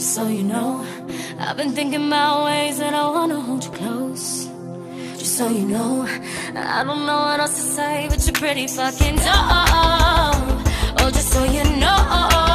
Just so you know, I've been thinking about ways that I wanna hold you close. Just so you know, I don't know what else to say, but you're pretty fucking dope. Oh, just so you know,